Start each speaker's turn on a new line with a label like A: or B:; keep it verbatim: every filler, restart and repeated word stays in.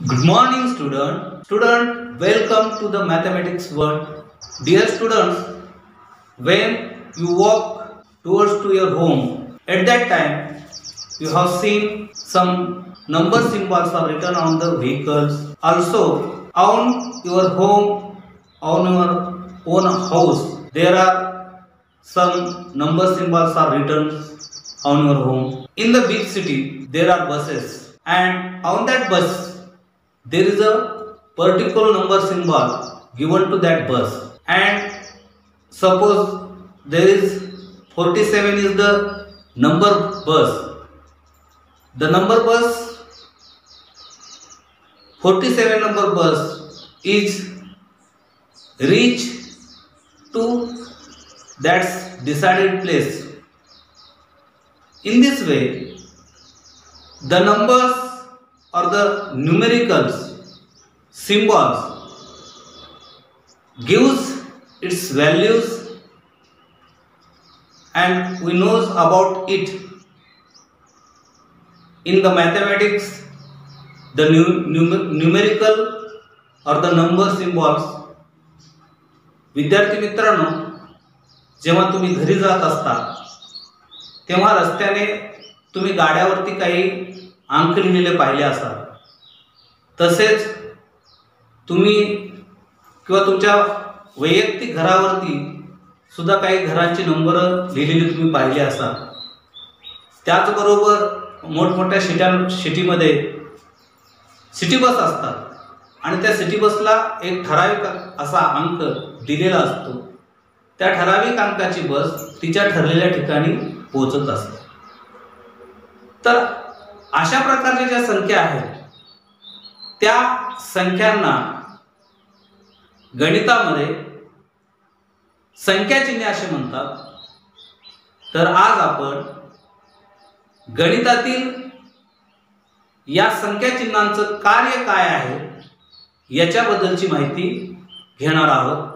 A: Good morning, student. Student, welcome to the mathematics world. Dear students, when you walk towards to your home, at that time you have seen some number symbols are written on the vehicles. Also, on your home, on your own house, there are some number symbols are written on your home. In the big city, there are buses, and on that bus there is a particular number symbol given to that bus, and suppose there is forty-seven is the number bus. The number bus forty-seven number bus is reach to that decided place. In this way, the numbers or the numericals symbols gives its values, and we knows about it. In the mathematics, the numer numerical or the number symbols, विद्यार्थी मित्रांनो, जेव्हा तुम्ही घरी जात असता तेव्हा रस्त्याने तुम्ही गाड्यावरती काही अंक लिहिलेले पाहिले असाल. तसेच तुम्ही किंवा तुमच्या वैयक्तिक घरावरती सुद्धा काही घरांची नंबर लिहिलेली तुम्ही पाहिले असाल. त्याचबरोबर मोठमोठ्या सिट्या सिटीमध्ये सिटी बस असतात आणि त्या सिटी बसला एक ठराविक असा अंक दिलेला असतो. त्या ठराविक अंकाची बस तिच्या ठरलेल्या ठिकाणी पोहोचत असते. तर अशा प्रकारच्या ज्या संख्या आहेत त्या संख्यांना गणितामध्ये संख्या चिन्हे असे म्हणतात. तर आज आपण गणितातील या संख्या चिन्हांचं कार्य काय आहे याच्याबद्दलची माहिती घेणार आहोत.